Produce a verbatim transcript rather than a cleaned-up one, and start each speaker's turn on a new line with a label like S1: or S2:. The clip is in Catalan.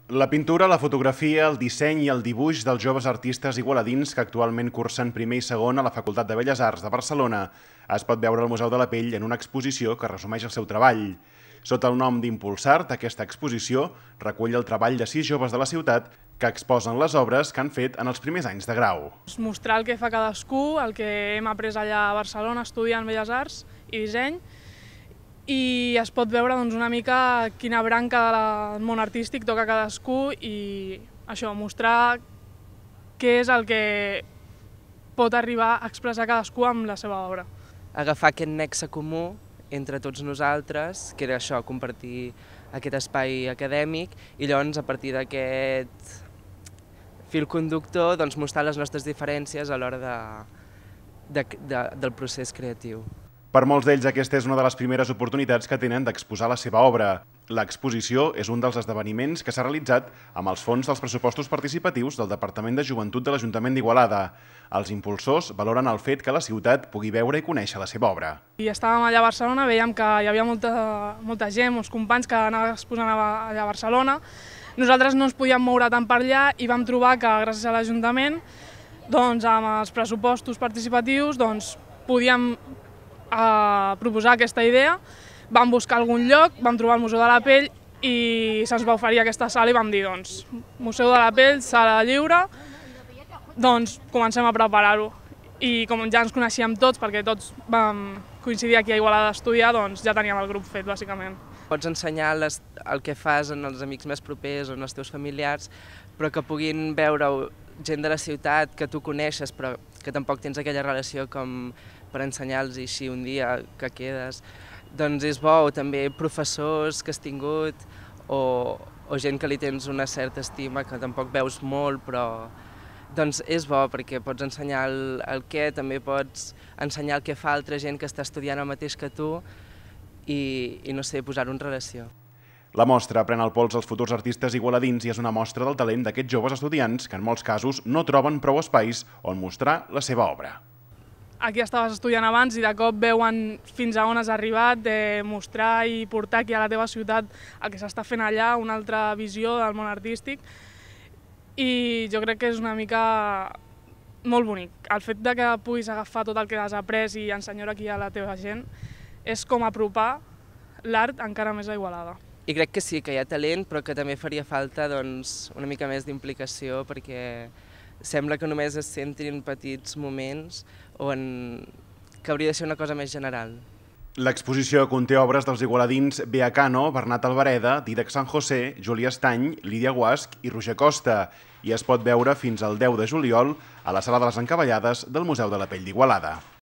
S1: La pintura, la fotografia, el disseny i el dibuix dels joves artistes igualadins que actualment cursen primer i segon a la Facultat de Belles Arts de Barcelona es pot veure al Museu de la Pell en una exposició que resumeix el seu treball. Sota el nom d'Impulsart, aquesta exposició recull el treball de sis joves de la ciutat que exposen les obres que han fet en els primers anys de grau.
S2: Mostrar el que fa cadascú, el que hem après allà a Barcelona estudiant Belles Arts i disseny, i es pot veure doncs, una mica quina branca del món artístic toca cadascú i això, mostrar què és el que pot arribar a expressar cadascú amb la seva obra.
S3: Agafar aquest nexe comú entre tots nosaltres, que era això, compartir aquest espai acadèmic, i llavors a partir d'aquest fil conductor doncs, mostrar les nostres diferències a l'hora de, de, de, del procés creatiu.
S1: Per molts d'ells aquesta és una de les primeres oportunitats que tenen d'exposar la seva obra. L'exposició és un dels esdeveniments que s'ha realitzat amb els fons dels pressupostos participatius del Departament de Joventut de l'Ajuntament d'Igualada. Els impulsors valoren el fet que la ciutat pugui veure i conèixer la seva obra.
S2: I estàvem allà a Barcelona, veiem que hi havia molta, molta gent, molts companys que anaven exposant allà a Barcelona. Nosaltres no ens podíem moure tant per allà i vam trobar que gràcies a l'Ajuntament, doncs, amb els pressupostos participatius, doncs, podíem a proposar aquesta idea, vam buscar algun lloc, vam trobar el Museu de la Pell i se'ns va oferir aquesta sala i vam dir, doncs, Museu de la Pell, sala lliure, doncs comencem a preparar-ho. I com ja ens coneixíem tots, perquè tots vam coincidir aquí a Igualada a estudiar, doncs ja teníem el grup fet, bàsicament.
S3: Pots ensenyar les, el que fas en els amics més propers o en els teus familiars, però que puguin veure gent de la ciutat que tu coneixes, però que tampoc tens aquella relació com per ensenyar-los així un dia que quedes. Doncs és bo, o també professors que has tingut, o, o gent que li tens una certa estima que tampoc veus molt, però doncs és bo perquè pots ensenyar el, el què, també pots ensenyar el que fa altra gent que està estudiant el mateix que tu i, i no sé, posar-ho en relació.
S1: La mostra pren el pols als futurs artistes igualadins i és una mostra del talent d'aquests joves estudiants que en molts casos no troben prou espais on mostrar la seva obra.
S2: Aquí estaves estudiant abans i de cop veuen fins a on has arribat, de mostrar i portar aquí a la teva ciutat el que s'està fent allà, una altra visió del món artístic. I jo crec que és una mica molt bonic. El fet de que puguis agafar tot el que has après i ensenyar aquí a la teva gent és com apropar l'art encara més a Igualada.
S3: I crec que sí, que hi ha talent, però que també faria falta doncs, una mica més d'implicació perquè sembla que només es centrin petits moments on que hauria de ser una cosa més general.
S1: L'exposició conté obres dels igualadins Bea Cano, Bernat Albareda, Dídac San José, Júlia Estany, Lídia Guasch i Roger Costa i es pot veure fins al deu de juliol a la Sala de les Encavallades del Museu de la Pell d'Igualada.